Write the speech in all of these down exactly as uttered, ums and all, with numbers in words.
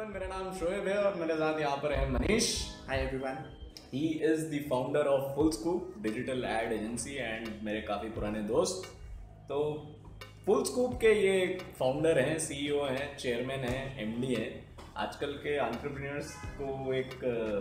Everyone, मेरा नाम शोएब है और मेरे साथ यहाँ पर है Manish. Hi everyone. He is the founder of Fullscoop digital ad agency and मेरे काफ़ी पुराने दोस्त। तो फुलस्कूप के ये फाउंडर हैं, सीईओ हैं, चेयरमैन हैं, एमडी हैं। आजकल के एंटरप्रेन्योर्स को एक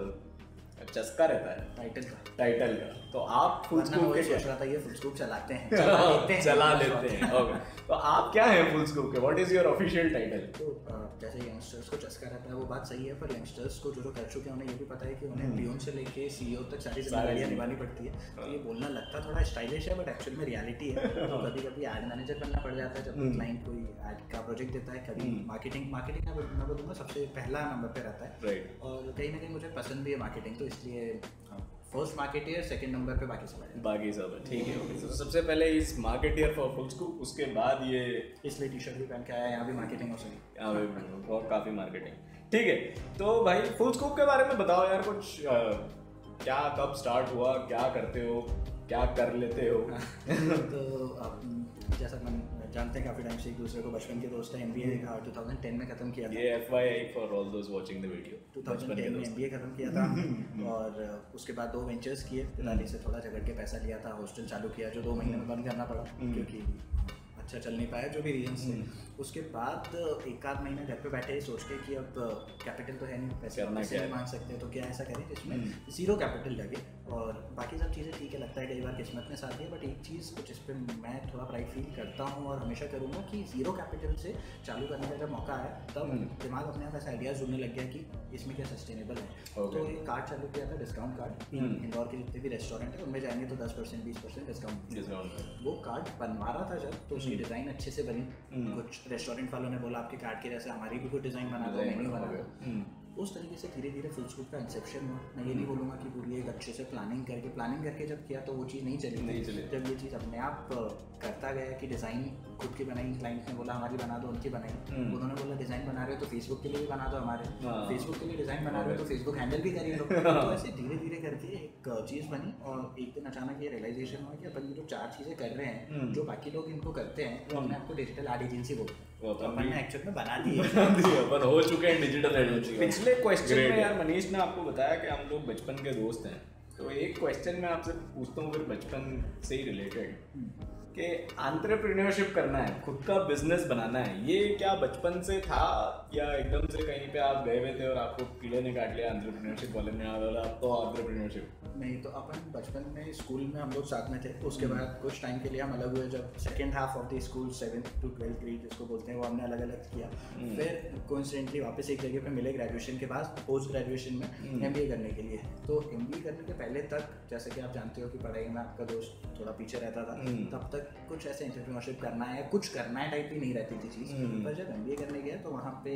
चस्का रहता है टाइटल का टाइटल का तो आप फुलस्कूप के सोच रहा था ये फुलस्कूप चलाते हैं चला लेते हैं चला लेते हैं ओके। तो आप क्या हैं फुलस्कूप के? What is your official title? तो जैसे यंगस्टर्स को चस्का रहता है वो बात सही है, पर यंगस्टर्स को जो जो कर चुके हैं उन्हें ये भी पता है कि उन्हें पियोन से लेके सीईओ तक सारी जिम्मेदारियां निभानी पड़ती है। तो ये बोलना लगता थोड़ा स्टाइलिश है बट एक्चुअली में रियलिटी है। तो कभी कभी एड मैनेजर बनना पड़ जाता है जब क्लाइंट कोई एड का प्रोजेक्ट देता है। कभी मार्केटिंग मार्केटिंग मैं बोलूँगा सबसे पहला नंबर पे रहता है और कहीं ना कहीं मुझे पसंद भी है मार्केटिंग, तो इसलिए फर्स्ट मार्केटियर, सेकंड नंबर पे बाकी सब है बाकी सब है ठीक है। तो सबसे पहले इस मार्केटियर फॉर फुलस्कूप, उसके बाद ये इसलिए टी शर्ट भी पहन के आया, यहाँ भी मार्केटिंग हो सकी, यहाँ भी बहुत काफ़ी मार्केटिंग ठीक है। तो भाई फुलस्कूप के बारे में बताओ यार कुछ, आ, क्या कब स्टार्ट हुआ, क्या करते हो, क्या कर लेते हो? तो आप जैसा हम जानते हैं काफ़ी टाइम से एक दूसरे को, बचपन के दोस्त हैं। एमबीए टू थाउजेंड टेन में ख़त्म किया था। ये FYI for all those watching the video, two thousand ten में एमबीए ख़त्म किया था और उसके बाद दो वेंचर्स किए। दिल्ली से थोड़ा झगड़ के पैसा लिया था, हॉस्टल चालू किया जो दो महीने में बंद करना पड़ा क्योंकि अच्छा चल नहीं पाया, जो भी रीजन से। उसके बाद एक आध महीना घर पे बैठे सोच के कि अब कैपिटल तो है नहीं, पैसे पैसे नहीं मांग सकते, तो क्या ऐसा करें जिसमें जीरो कैपिटल लगे और बाकी सब चीज़ें ठीक है, लगता है कई बार किस्मत में साथ है। बट एक चीज़ जिस पर मैं थोड़ा प्राइड फील करता हूँ और हमेशा करूँगा कि जीरो कैपिटल से चालू करने का जब मौका आया तब दिमाग अपने आप ऐसा आइडियाज़ जुड़ने लग गया कि इसमें क्या सस्टेनेबल है। तो एक कार्ड चालू किया था, डिस्काउंट कार्ड। इंदौर के जितने भी रेस्टोरेंट है उनमें जाएंगे तो दस परसेंट बीस परसेंट डिस्काउंट। वो कार्ड बनवा रहा था जब, तो उसकी डिज़ाइन अच्छे से बनी। कुछ रेस्टोरेंट वालों ने बोला आपके कार्ड के जैसे हमारी भी कुछ डिज़ाइन बना दो, मेन्यू बना दो। उस तरीके से धीरे धीरे फुलस्कूप का इंसेप्शन हुआ। मैं ये नहीं बोलूँगा कि पूरी एक अच्छे से प्लानिंग करके प्लानिंग करके जब किया तो वो चीज़ नहीं चली नहीं चली जब ये चीज़ अपने आप करता गया कि डिज़ाइन खुद की बनाई, क्लाइंट ने बोला हमारी बना दो, उनकी बनाई। उन्होंने बोला डिज़ाइन बना रहे हो तो फेसबुक के लिए भी बना दो, हमारे फेसबुक के लिए डिज़ाइन बना रहे हो तो फेसबुक हैंडल भी करिए लो। तो ऐसे धीरे धीरे करके एक चीज़ बनी और एक दिन अचानक ये रियलाइजेशन हुआ कि अपन ये जो चार चीज़ें कर रहे हैं जो बाकी लोग इनको करते हैं वो अपने आपको डिजिटल एड एजेंसी बोलते हैं, तो अपन ने एक्चुअल में बना दी है, अपन हो चुके हैं डिजिटल एजेंसी। पिछले क्वेश्चन में यार मनीष ने आपको बताया कि हम लोग बचपन के दोस्त हैं, तो एक क्वेश्चन मैं आपसे पूछता हूँ फिर बचपन से ही रिलेटेड कि एंटरप्रेन्योरशिप करना है, खुद का बिजनेस बनाना है, ये क्या बचपन से था या एकदम से कहीं पे आप गए हुए थे और आपको कीड़े ने काट लिया एंटरप्रेन्योरशिप वाले ने बोला तो एंटरप्रेन्योरशिप? नहीं, तो अपन बचपन में स्कूल में हम लोग साथ में थे। उसके बाद कुछ टाइम के लिए हम अलग हुए, जब second half of the school seventh to twelfth grade जिसको बोलते हैं वो हमने अलग अलग किया। फिर कोइंसिडेंटली वापस एक जगह पे मिले ग्रेजुएशन के बाद, पोस्ट ग्रेजुएशन में एमबीए करने के लिए। तो एमबीए करने के पहले तक जैसे कि आप जानते हो कि पढ़ाई में आपका दोस्त थोड़ा पीछे रहता था, तब तक कुछ ऐसे एंटरप्रेन्योरशिप करना है, कुछ करना है टाइप की नहीं रहती थी चीज़। पर जब एमबीए करने गया तो वहाँ पे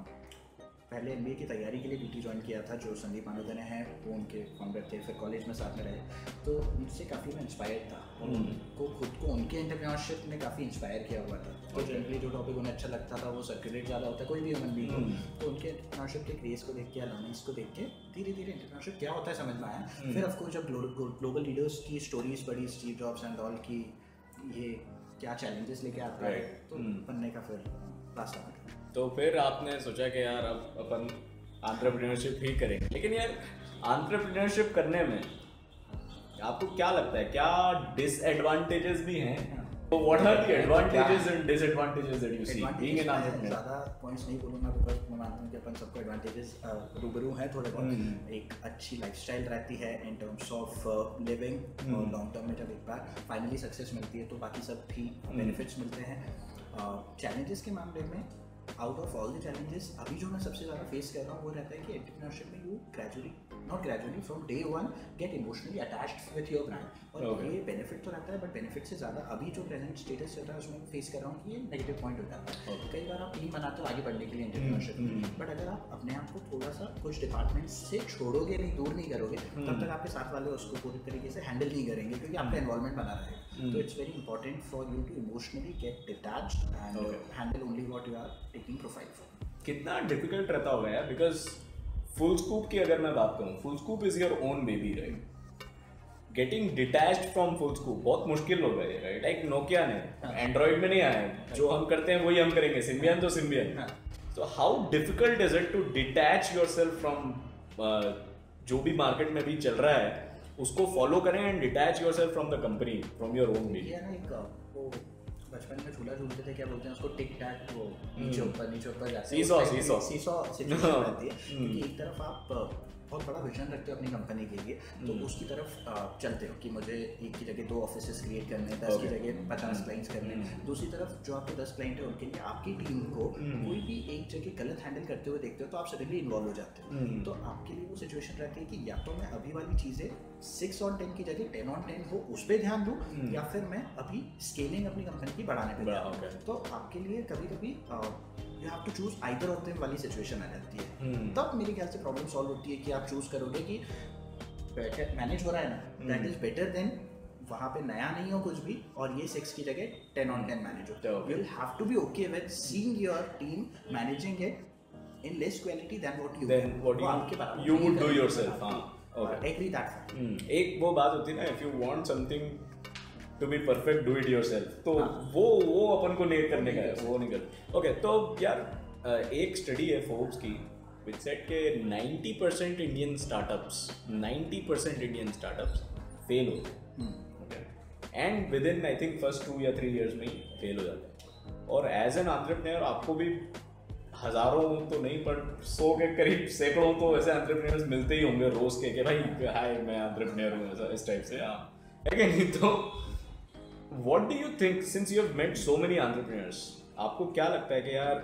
पहले एमबीए की तैयारी के लिए बीटी ज्वाइन किया था, जो संदीप मानोदने हैं वो उनके फाउंडर थे। फिर कॉलेज में साथ में रहे तो उनसे काफ़ी मैं इंस्पायर्ड था और उनको खुद को उनके एंटरप्रेन्योरशिप ने काफ़ी इंस्पायर किया हुआ था। तो जनरली जो टॉपिक उन्हें अच्छा लगता था वो सर्कुलेट ज़्यादा होता है, कोई भी ह्यूमन बीइंग हो। तो उनके एंटरप्रेन्योरशिप के क्रेज़ को देख के, लर्निंग्स को देख के धीरे धीरे एंटरप्रेन्योरशिप क्या होता है समझ में आया। फिर ऑफकोर्स जब ग्लोबल लीडर्स की स्टोरीज पढ़ी, स्टीव जॉब्स एंड ऑल की, ये क्या चैलेंजेस लेके आता है, तो बनने का फिर रास्ता निकला। तो फिर आपने सोचा कि यार अब अपन एंटरप्रेन्योरशिप ही करेंगे। लेकिन यार एंटरप्रेन्योरशिप करने में आपको क्या लगता है, क्या डिसएडवांटेजेस भी हैं? तो what are the advantages and disadvantages that you see being an entrepreneur? ज़्यादा पॉइंट्स नहीं बोलूँगा बिकॉज मैं मानता हूँ कि अपन सबको एडवांटेजेस रूबरू हैं थोड़े बहुत। एक अच्छी लाइफस्टाइल रहती है इन टर्म्स ऑफ लिविंग, और लॉन्ग टर्म में जब एक बार फाइनली सक्सेस मिलती है तो बाकी सब भी बेनिफिट्स मिलते हैं। चैलेंजेस के मामले में out of all the challenges अभी जो मैं सबसे ज़्यादा फेस कर रहा हूँ वो रहता है कि एंटरप्रेन्योरशिप में you gradually not gradually from day one get emotionally attached with your brand. और okay. ये बेनिफिट तो रहता है बट बेनिफिट से ज़्यादा अभी जो प्रेजेंट स्टेटस चल रहा है उसमें फेस कर रहा हूँ कि ये नेगेटिव पॉइंट हो जाता है। okay. कई बार आप टीम बनाते हो आगे बढ़ने के लिए एंटरप्रेन्योरशिप में, बट अगर आप अपने आप को थोड़ा सा कुछ डिपार्टमेंट से छोड़ोगे नहीं, दूर नहीं करोगे, तब तक आपके साथ वाले उसको पूरी तरीके से हैंडल नहीं करेंगे क्योंकि आपका एनवायरमेंट बना रहेगा। तो it's very important for you to emotionally get detached and handle only what you are taking profile for. कितना डिफिकल्ट रहता होगा यार, बिकॉज फुलस्कूप की अगर मैं बात करूँ, Fullscoop is your own baby right. Getting detached from Fullscoop बहुत मुश्किल हो गई राइट। लाइक नोकिया ने एंड्रॉइड में नहीं आया, जो हम करते हैं वही हम करेंगे, सिम्बियन तो Symbian. So how difficult is it to detach yourself from uh, जो भी मार्केट में भी चल रहा है उसको फॉलो करें and detach yourself from the company from your own way? ये ना एक वो बचपन में झूला झूलते थे, क्या बोलते हैं उसको, टिक टैक, वो नीचे ऊपर नीचे ऊपर जाते हैं, सीसॉ सीसॉ सीसॉ सिचुएशन रहती है, क्योंकि एक तरफ आप बहुत बड़ा विजन रखते हो अपनी कंपनी के लिए, तो उसकी तरफ चलते हो कि मुझे एक की जगह दो ऑफिसेस क्रिएट करने, दस की जगह पचास क्लाइंट्स करने, दूसरी तरफ जो आपके दस क्लाइंट है उनके लिए आपकी टीम को कोई भी एक जगह गलत हैंडल करते हुए देखते हो तो आप सडनली इन्वॉल्व हो जाते हो। तो आपके लिए वो सिचुएशन रहती है कि या तो मैं अभी वाली चीज़ें सिक्स ऑन टेन की जगह टेन ऑन टेन हो उस पर ध्यान दूँ, या फिर मैं अभी स्केलिंग अपनी कंपनी की बढ़ाने पर ध्यान दूँ। तो आपके लिए कभी कभी you have to choose either of them वाली सिचुएशन आ जाती है। तब मेरे ख्याल से प्रॉब्लम सॉल्व होती है कि आप चूज करोगे कि बेटर मैनेज हो रहा है ना, दैट इज बेटर देन वहाँ पे नया नहीं हो कुछ भी और ये सिक्स की जगह टेन ऑन टेन मैनेज हो। You will have to be okay with seeing your team managing it in less quality than what you then what you would do yourself. हां, ओके, एग्री दैट। एक वो बात होती है ना, if you want something to be perfect do it yourself, तो हाँ. वो वो अपन को नहीं करने का है, वो नहीं कर। ओके, तो यार एक स्टडी है फोर्ब्स की विच सेड के ninety percent Indian startups ninety percent Indian startups fail होते हैं, okay, and within I think first two या थ्री इयर्स में ही फेल हो जाते हैं। और एज एन एंटरप्रेन्योर आपको भी हजारों तो नहीं पर सौ के करीब सैकड़ों तो ऐसे एंटरप्रेन्योर्स मिलते ही होंगे रोज के कि भाई हाय मैं एंटरप्रेन्योर हूँ, ऐसा इस टाइप से। हाँ, है कि नहीं? तो What do you think, since you have met so many entrepreneurs, आपको क्या लगता है कि यार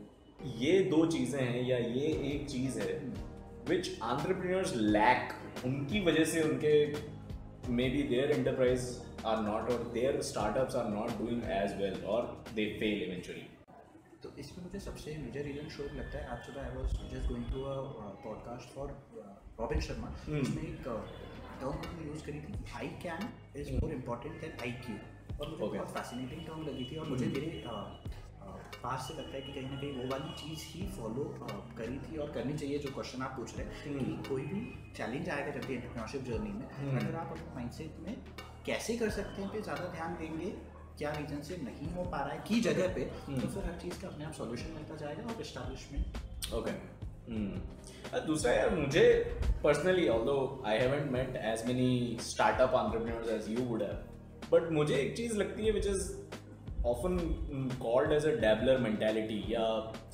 ये दो चीज़ें हैं या ये एक चीज़ है which entrepreneurs lack, उनकी वजह से उनके maybe their enterprise are not or their startups are not doing as well or they fail eventually? तो इसमें मुझे सबसे मेजर रीजन शोएब लगता है। आज सुबह I was just going to a podcast for Robin Sharma, उसमें एक टर्म उन्होंने यूज़ करी थी, I can is more important than I Q, और मुझे okay. बहुत फैसिनेटिंग टर्म लगी थी। और मुझे मेरे पास से लगता है कि कहीं ना कहीं वो वाली चीज़ ही फॉलो करी थी और करनी चाहिए। जो क्वेश्चन आप पूछ रहे हैं कि कोई भी चैलेंज आएगा जब भी एंटरप्रेन्योरशिप जर्नी में, अगर आप अपने माइंडसेट में कैसे कर सकते हैं पे ज़्यादा ध्यान देंगे, क्या रीजन से नहीं हो पा रहा है की जगह पे, तो फिर हर चीज़ का अपने आप सॉल्यूशन मिलता जाएगा और एस्टैब्लिशमेंट। ओके, दूसरा यार मुझे personally, although I haven't met as many startup entrepreneurs as you would have, but मुझे एक चीज़ लगती है which is often called as a dabbler mentality या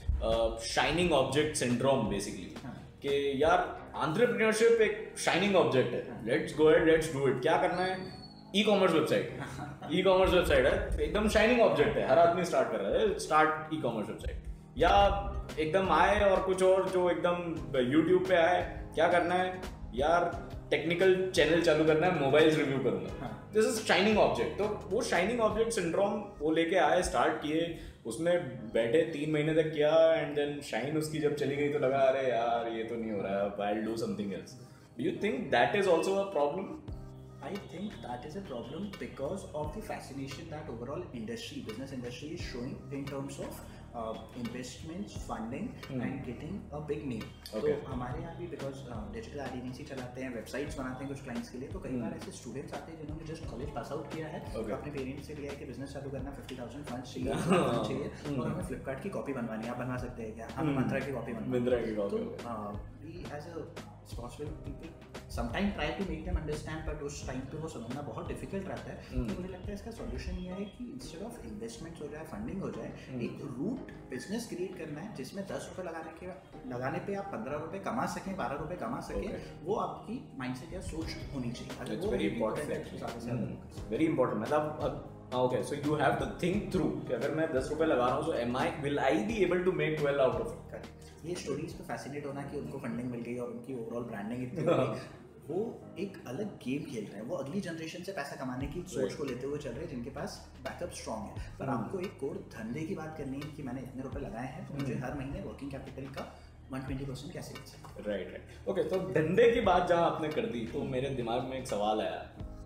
शाइनिंग ऑब्जेक्ट सिंड्रोम बेसिकली, कि यार एंटरप्रेन्योरशिप एक शाइनिंग ऑब्जेक्ट है, let's go ahead let's do it. क्या करना है? E commerce website, e commerce website है, एकदम शाइनिंग ऑब्जेक्ट है, हर आदमी स्टार्ट कर रहा है, स्टार्ट ई कॉमर्स वेबसाइट। या एकदम आए और कुछ और जो एकदम यूट्यूब पे आए, क्या करना है यार? टेक्निकल चैनल चालू करना है, मोबाइल्स रिव्यू करूंगा, दिस इज शाइनिंग ऑब्जेक्ट। तो वो शाइनिंग ऑब्जेक्ट सिंड्रोम वो लेके आए, स्टार्ट किए, उसमें बैठे तीन महीने तक किया, एंड देन शाइन उसकी जब चली गई तो लगा अरे यार ये तो नहीं हो रहा है, I will do something else. Do you think that is also a problem? I think that is a problem because of the fascination that overall industry, business industry is showing in terms of uh, investments, funding hmm. and getting a big name. Okay. तो हमारे यहाँ भी because digital agency चलाते हैं, websites बनाते हैं कुछ clients के लिए, तो कई hmm. बार ऐसे स्टूडेंट्स आते हैं जिन्होंने जस्ट कॉलेज पास आउट किया है, okay. तो अपने पेरेंट्स से लिया है कि बिजनेस चालू करना, फिफ्टी थाउजेंड फंड्स चाहिए फंड चाहिए hmm. और हमें फ्लिपकार्ट की कॉपी बनवानी है, आप बनवा सकते हैं क्या? हमें मंत्रा की कॉपी बनवानी है। तो we as a responsible people sometimes try to make them understand, but उस टाइम पे वो समझना बहुत डिफिकल्ट रहता है। तो मुझे लगता है इसका सॉल्यूशन ये है कि इंस्टेड ऑफ इन्वेस्टमेंट्स हो जाए, फंडिंग हो जाए, एक रूट बिजनेस क्रिएट करना है जिसमें दस रुपये लगाने के लगाने पे आप पंद्रह रुपये कमा सकें, बारह रुपये कमा सकें, वो आपकी माइंडसेट या सोच होनी चाहिए। Very important, very important. मतलब okay, so you have to think through कि अगर मैं दस रुपये लगा रहा हूँ, so am I will I be able to make twelve out of it. ये स्टोरीज पे फैसिनेट होना कि उनको फंडिंग मिल गई और उनकी ओवरऑल ब्रांडिंग इतनी हो गई, वो एक अलग गेम खेल रहे हैं, वो अगली जनरेशन से पैसा कमाने की सोच को लेते हुए चल रहे हैं जिनके पास बैकअप स्ट्रॉन्ग है। पर आपको एक कोर धंधे की बात करनी है कि मैंने इतने रुपए लगाए हैं तो मुझे हर महीने वर्किंग कैपिटल का वन ट्वेंटी परसेंट कैसे मिल सकता है? राइट राइट ओके, तो धंधे की बात जहाँ आपने कर दी तो मेरे दिमाग में एक सवाल आया।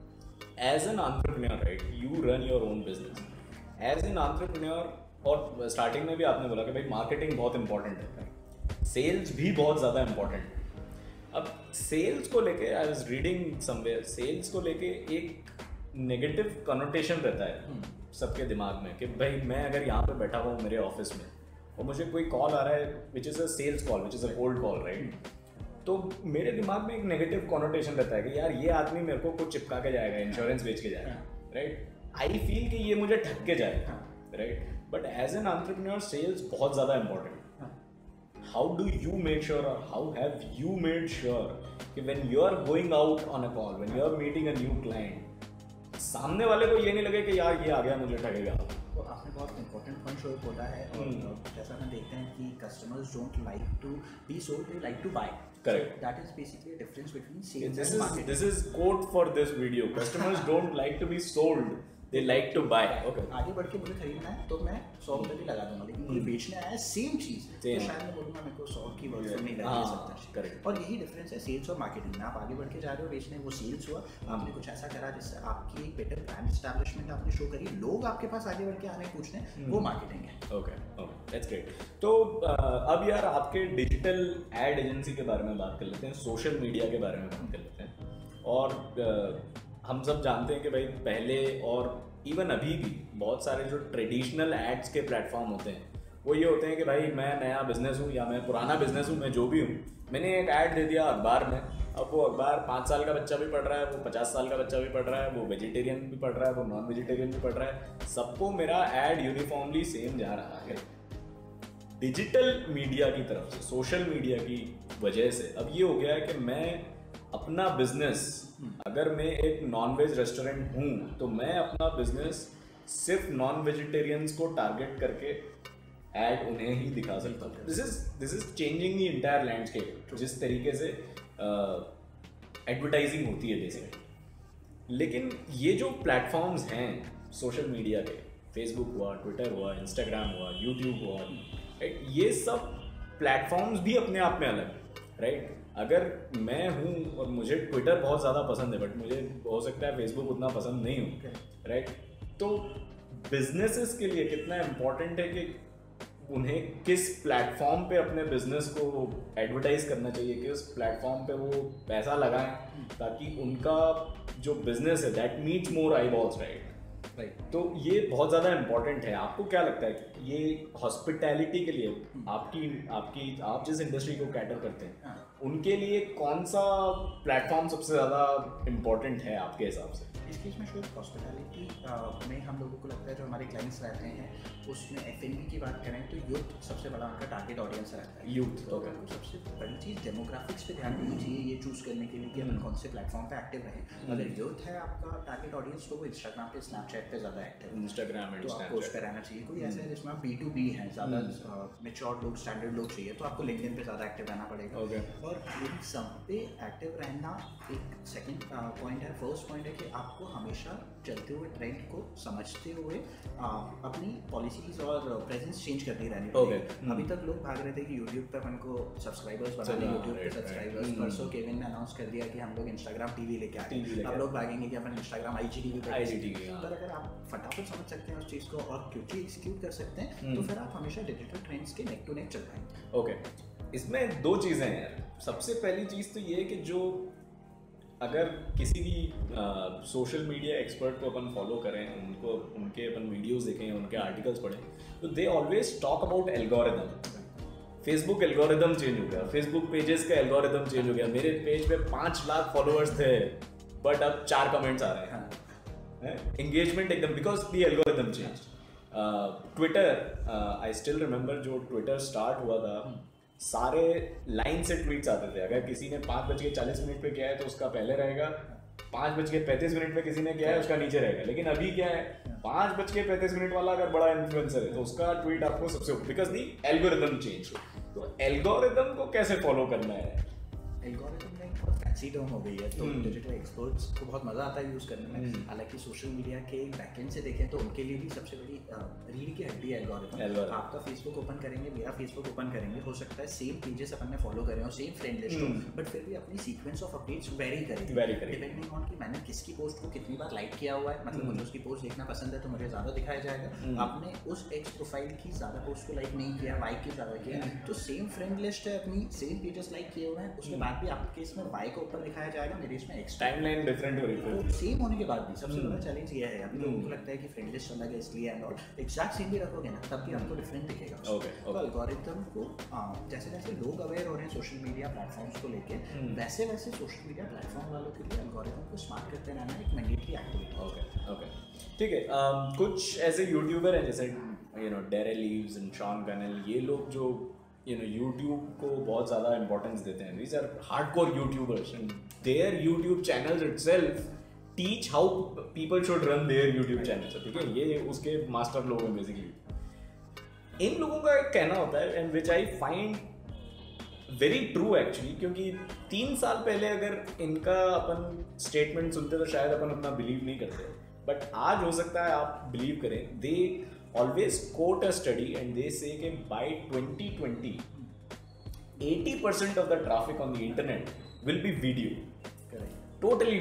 As an entrepreneur, right, you run your own business as an entrepreneur, और स्टार्टिंग में भी आपने बोला कि भाई मार्केटिंग बहुत इंपॉर्टेंट है, सेल्स भी बहुत ज़्यादा इंपॉर्टेंट है। अब सेल्स को लेके I was reading somewhere, sales को लेके एक नेगेटिव कनोटेशन रहता है सबके दिमाग में कि भाई मैं अगर यहाँ पे बैठा हुआ हूँ मेरे ऑफिस में और मुझे कोई कॉल आ रहा है which is a sales call, which is a cold call, right, तो मेरे दिमाग में एक नेगेटिव कॉनोटेशन रहता है कि यार ये आदमी मेरे को कुछ चिपका के जाएगा, इंश्योरेंस बेच के जाएगा, राइट, आई फील कि ये मुझे ठग के जाएगा, right, but as an entrepreneur sales बहुत ज़्यादा important. How do you make sure, और how have you made sure कि when you are going out on a call, when you are meeting a new client, सामने वाले को ये नहीं लगे कि यार ये आ गया मुझे ठगेगा। तो आपने बहुत इंपॉर्टेंट पॉइंट शो बोला है, और जैसा हम देखते हैं कि customers don't like to be sold, they like to buy. Correct. So that is basically a difference between sales this and is, marketing. This is quote for this video. Customers don't like to be sold, they like to buy. Okay. आगे बढ़ के मुझे खरीदना है तो मैं सौ रुपये भी लगा दूंगा, लेकिन कोई बेचने आया है सेम चीज़ तो शायद मैं बोलूँगा मेरे को सौ की वर्थ नहीं लगा सकता। करेक्ट। और यही डिफरेंस है सेल्स और मार्केटिंग में। आप आगे बढ़ के जा रहे हो बेचने, वो सेल्स हुआ, आपने कुछ ऐसा करा जिससे आपकी एक बेटर ब्रांड एस्टैब्लिशमेंट आपने शो करी, लोग आपके पास आगे बढ़ के आने पूछने, वो मार्केटिंग है। Okay okay, that's great. तो अब यार आपके डिजिटल एड एजेंसी के बारे में बात कर लेते हैं, सोशल मीडिया के बारे में बात कर लेते हैं। और हम सब जानते हैं कि भाई पहले और इवन अभी भी बहुत सारे जो ट्रेडिशनल एड्स के प्लेटफॉर्म होते हैं वो ये होते हैं कि भाई मैं नया बिजनेस हूँ या मैं पुराना बिजनेस हूँ, मैं जो भी हूँ, मैंने एक ऐड दे दिया अखबार में, अब वो अखबार पाँच साल का बच्चा भी पढ़ रहा है, वो पचास साल का बच्चा भी पढ़ रहा है, वो वेजिटेरियन भी पढ़ रहा है, वो नॉन वेजिटेरियन भी पढ़ रहा है, सबको मेरा ऐड यूनिफॉर्मली सेम जा रहा है। डिजिटल मीडिया की तरफ से, सोशल मीडिया की वजह से अब ये हो गया है कि मैं अपना बिजनेस, अगर मैं एक नॉन वेज रेस्टोरेंट हूँ तो मैं अपना बिजनेस सिर्फ नॉन वेजिटेरियंस को टारगेट करके ऐड उन्हें ही दिखा सकता हूँ। This is this is changing the entire landscape, जिस तरीके से एडवर्टाइजिंग होती है बेसिकली। लेकिन ये जो प्लेटफॉर्म्स हैं सोशल मीडिया के, फेसबुक हुआ, ट्विटर हुआ, इंस्टाग्राम हुआ, यूट्यूब हुआ, राइट, ये सब प्लेटफॉर्म्स भी अपने आप में अलग है, राइट। अगर मैं हूँ और मुझे ट्विटर बहुत ज़्यादा पसंद है बट मुझे हो सकता है फेसबुक उतना पसंद नहीं हो, राइट, तो बिजनेसेस के लिए कितना इम्पोर्टेंट है कि उन्हें किस प्लेटफॉर्म पे अपने बिजनेस को एडवर्टाइज करना चाहिए, किस प्लेटफॉर्म पे वो पैसा लगाएं ताकि उनका जो बिजनेस है that meets more eyeballs, right right तो ये बहुत ज़्यादा इम्पोर्टेंट है। आपको क्या लगता है कि ये हॉस्पिटैलिटी के लिए आपकी आपकी आप जिस इंडस्ट्री को कैटर करते हैं उनके लिए कौन सा प्लेटफॉर्म सबसे ज़्यादा इम्पोर्टेंट है आपके हिसाब से? इस केस में शोएब हॉस्पिटैलिटी में हम लोगों को लगता है जो हमारे क्लाइंट्स रहते हैं उसमें एफ एन बी की बात करें तो यूथ सबसे बड़ा उनका टारगेट ऑडियंस रहता है। यूथ तो अगर को सबसे बड़ी चीज़ डेमोग्राफिक्स पे ध्यान देनी चाहिए ये चूज़ करने के लिए कि अपन कौन से प्लेटफॉर्म पे एक्टिव रहें। अगर यूथ है आपका टारगेट ऑडियंस तो वो इंस्टाग्राम पे, स्नैपचैट पे ज़्यादा एक्टिव, इंस्टाग्राम तो आपको उस पर रहना चाहिए। कोई ऐसा है जिसमें आप बी टू बी हैं, ज़्यादा मेच्योर लोग, स्टैंडर्ड लोग चाहिए तो आपको लिंक्डइन पे ज़्यादा एक्टिव रहना पड़ेगा। और इन सब पे एक्टिव रहना एक सेकेंड पॉइंट है। फर्स्ट पॉइंट है कि आपको हमेशा चलते हुए ट्रेंड को समझते हुए आ, अपनी पॉलिसीज और प्रेजेंस चेंज करनी रहनी पड़ेगी। अभी तक लोग भाग रहे थे कि यूट्यूब पे अपन को सब्सक्राइबर्स बनाने, यूट्यूब पे सब्सक्राइबर्स। परसों केविन ने अनाउंस कर दिया कि हम लोग इंस्टाग्राम टीवी लेके आए, अब लोग भागेंगे कि अपन इंस्टाग्राम आईजीटीवी पे आईजीटीवी। पर अगर आप फटाफट समझ सकते हैं उस चीज़ को और क्विकली एग्जीक्यूट कर सकते हैं तो फिर आप हमेशा डिजिटल ट्रेंड्स के नेक टू नेक चल पाएंगे। ओके, इसमें दो चीज़ें हैं यार। सबसे पहली चीज़ तो ये है कि जो अगर किसी भी सोशल मीडिया एक्सपर्ट को अपन फॉलो करें, उनको उनके अपन वीडियोस देखें, उनके आर्टिकल्स पढ़ें, तो they always talk about algorithm. Facebook algorithm change हो गया, फेसबुक पेजेस का एल्गोरिदम चेंज हो गया। मेरे पेज पे पाँच लाख फॉलोअर्स थे बट अब चार कमेंट्स आ रहे हैं। एंगेजमेंट एकदम because the algorithm change. Twitter, I still remember जो ट्विटर स्टार्ट हुआ था सारे लाइन से ट्वीट्स आते थे। अगर किसी ने पाँच बज के चालीस मिनट पे किया है तो उसका पहले रहेगा, पाँच बज के पैंतीस मिनट पे किसी ने किया है उसका नीचे रहेगा। लेकिन अभी क्या है, पाँच बज के पैंतीस मिनट वाला अगर बड़ा इन्फ्लुएंसर है तो उसका ट्वीट आपको सबसे, बिकॉज दी एल्गोरिदम चेंज। तो एल्गोरिदम को कैसे फॉलो करना है? एल्गोरिदम में बहुत फैंसी टर्म हो गई है तो डिजिटल एक्सपर्ट्स को बहुत मज़ा आता है यूज़ करने में। हालांकि सोशल मीडिया के बैकएंड से देखें तो उनके लिए भी सबसे बड़ी रीढ़ की हड्डी है एल्गोरिदम। आपका फेसबुक ओपन करेंगे, मेरा फेसबुक ओपन करेंगे, हो सकता है सेम पेजेस अपन ने फॉलो करें और सेम फ्रेंड लिस्ट हो, बट फिर भी अपनी सीक्वेंस ऑफ अपडेट्स वेरी करेंगे डिपेंडिंग ऑन कि मैंने किसकी पोस्ट को कितनी बार लाइक किया हुआ है। मतलब मुझे उसकी पोस्ट देखना पसंद है तो मुझे ज़्यादा दिखाया जाएगा। आपने उस एक्स प्रोफाइल की ज़्यादा पोस्ट को लाइक नहीं किया, वाई की ज़्यादा किया, तो सेम फ्रेंड लिस्ट है अपनी, सेम पेजेस लाइक किए हुए हैं, उसके बाद भी आपके इसमें वाई को ऊपर दिखाया जाएगा, मेरे इसमें एक्स्ट्रा टाइमलाइन डिफरेंट हो रही है, तो सेम होने के बाद भी सबसे बड़ा चैलेंज ये है, अभी लोगों को लगता है कि फ्रेंड लिस्ट अलग है इसलिए एंड ऑल, एग्जैक्ट सेम भी रखोगे ना तब भी आपको डिफरेंट दिखेगा। ओके तो एल्गोरिथम को जैसे जैसे लोग अवेयर हो रहे हैं सोशल मीडिया प्लेटफॉर्म्स को लेके, वैसे वैसे सोशल मीडिया प्लेटफॉर्म वालों के लिए एल्गोरिथम को स्मार्ट करते रहना एक मैंडेटरी एक्टिविटी। ओके ओके ठीक है। um, कुछ ऐसे यूट्यूबर हैं जैसे you know Derral Eves and Sean Cannell, ये लोग जो यू नो यूट्यूब को बहुत ज़्यादा इंपॉर्टेंस देते हैं, these are hardcore YouTubers and their YouTube channels itself teach how people should run their YouTube channels, ठीक है, ये उसके मास्टर लोग हैं बेसिकली। इन लोगों का एक कहना होता है and which I find very true actually, क्योंकि तीन साल पहले अगर इनका अपन स्टेटमेंट सुनते तो शायद अपन उतना बिलीव नहीं करते, बट आज हो सकता है आप बिलीव करें। They always quote a study and they say कि by twenty twenty eighty percent of the traffic on the internet will be video, totally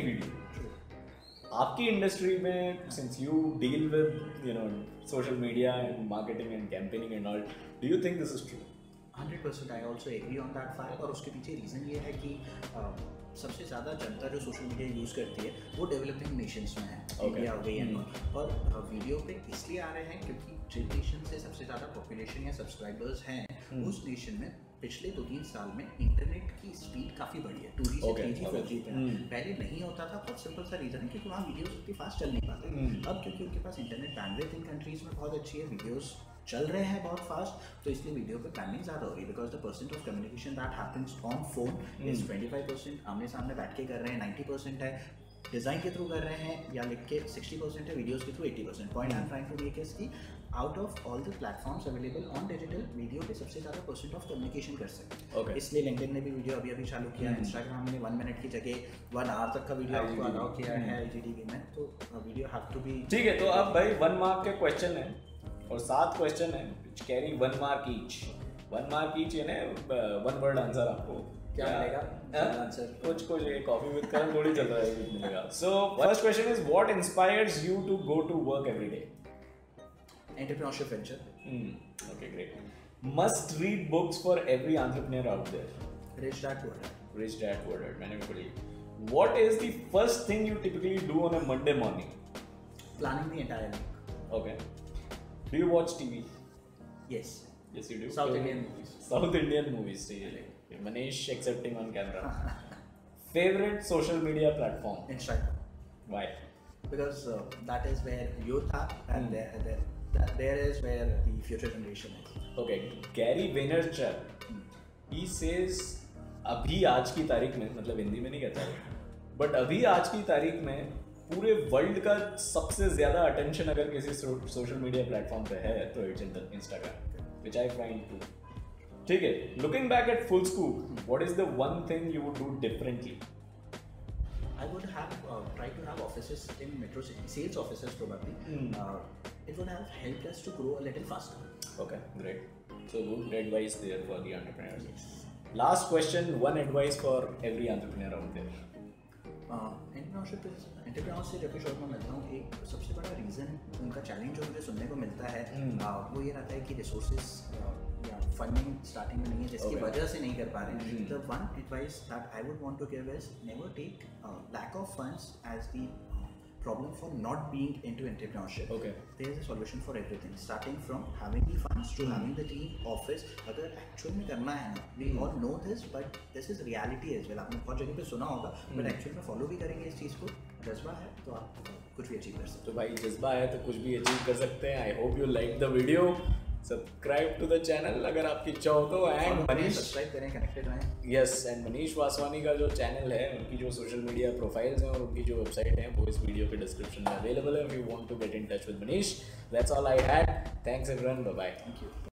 video. आपकी इंडस्ट्री में since you deal with you know social media and marketing and campaigning and all, do you think this is true? Hundred percent I also agree on that fact, और उसके पीछे reason ये है कि uh, सबसे ज़्यादा जनता जो सोशल मीडिया यूज़ करती है वो डेवलपिंग नेशंस में है, इंडिया हो गई है, और वीडियो पे इसलिए आ रहे हैं क्योंकि जिन नेशन से सबसे ज़्यादा पॉपुलेशन या सब्सक्राइबर्स हैं hmm. उस नेशन में पिछले दो तीन साल में इंटरनेट की स्पीड काफ़ी बढ़ी है, टू जी से थ्री जी फोर जी पे। पहले नहीं होता था, बहुत सिंपल सा रीज़न है क्योंकि वहाँ वीडियोस इतनी फास्ट चल नहीं पाते। hmm. अब क्योंकि उनके पास इंटरनेट बैंडविड्थ इन कंट्रीज़ में बहुत अच्छी है, वीडियोज़ चल रहे हैं बहुत फास्ट, तो इसलिए वीडियो पे पैनिंग ज़्यादा हो रही है, because the percent of communication that happens on phone is twenty five percent, आमने सामने बैठ के कर रहे हैं नाइन्टी परसेंट है, डिज़ाइन के थ्रू कर रहे हैं या लिख के सिक्सटी परसेंट है, वीडियोज़ के through eighty percent. Point I am trying to make is कि out of all the platforms available on digital, video पे सबसे ज़्यादा परसेंट ऑफ कम्युनिकेशन कर सकते हैं। okay. इसलिए लिंक्डइन ने भी वीडियो अभी अभी चालू किया है, इंस्टाग्राम ने वन मिनट की जगह वन आवर तक का वीडियो आपको अलाउ किया है आई जी टी वी में, तो वीडियो हैव टू बी ठीक है। तो अब भाई वन मार्क के क्वेश्चन है और सात क्वेश्चन है which carry one mark each, one mark each यानी वन वर्ड आंसर आपको क्या मिलेगा आंसर, कुछ कुछ ये कॉफी विद करण थोड़ी चल रहा है कुछ मिलेगा। So first question is what inspires you to go to work every day? Entrepreneurship venture. Okay great. Must read books for every entrepreneur out there? Rich dad poor dad. Rich dad poor dad, मैंने भी पढ़ी। What is the first thing you typically do on a Monday morning? Planning the entire week. Okay. Do you watch T V? Yes. Yes, you do. South so, Indian movies. South Indian movies, really. Manish accepting on camera. Favorite social media platform? Instagram. Why? Because uh, that is where youth are, and mm. there, there, that, there is where the future generation is. Okay. Gary Vaynerchuk, mm. he says, अभी आज की तारीख में, मतलब हिंदी में नहीं कहता है, but अभी आज की तारीख में पूरे वर्ल्ड का सबसे ज्यादा अटेंशन अगर किसी सोशल मीडिया प्लेटफॉर्म पे है तो it's Instagram, which I find true. ठीक है, looking back at Fullscoop, what is the one thing you would do differently? I would have uh, tried to have offices in metro city, sales offices probably. Mm. Uh, it would have helped us to grow a little faster. Okay, great. So good advice there for the entrepreneurs. Yes. Last question, one advice for every entrepreneur out there. Entrepreneurship entrepreneur से जब भी shop में मिलता हूँ, एक सबसे बड़ा reason उनका चैलेंज जो मुझे सुनने को मिलता है hmm. uh, वो ये रहता है कि रिसोर्सेज uh, या फंडिंग स्टार्टिंग में नहीं है, जिसकी okay. वजह से नहीं कर पा रहे हैं। The one advice that I would want to give is never take lack of funds as the problem for not being into entrepreneurship. Okay. There is a solution for everything. Starting from having the funds to mm. having the team, office. अगर actual में करना है ना, we mm. all know this, but this is reality as well. आपने बहुत जगह पे सुना होगा, mm. but actual में follow भी करेंगे इस चीज़ को, जज्बा है तो आप कुछ भी अचीव कर सकते हो। तो भाई जज्बा है तो कुछ भी अचीव कर सकते हैं। I hope you like the video. Subscribe to the channel अगर आपकी इच्छा हो तो, एंड मनीष सब्सक्राइब करें, कनेक्टेड रहें। यस, एंड मनीष वासवानी का जो चैनल है, उनकी जो सोशल मीडिया प्रोफाइल्स हैं और उनकी जो वेबसाइट है वो इस वीडियो के डिस्क्रिप्शन में अवेलेबल है। If you want to get in touch with Manish, that's all I had. Thanks everyone, bye bye. Thank you.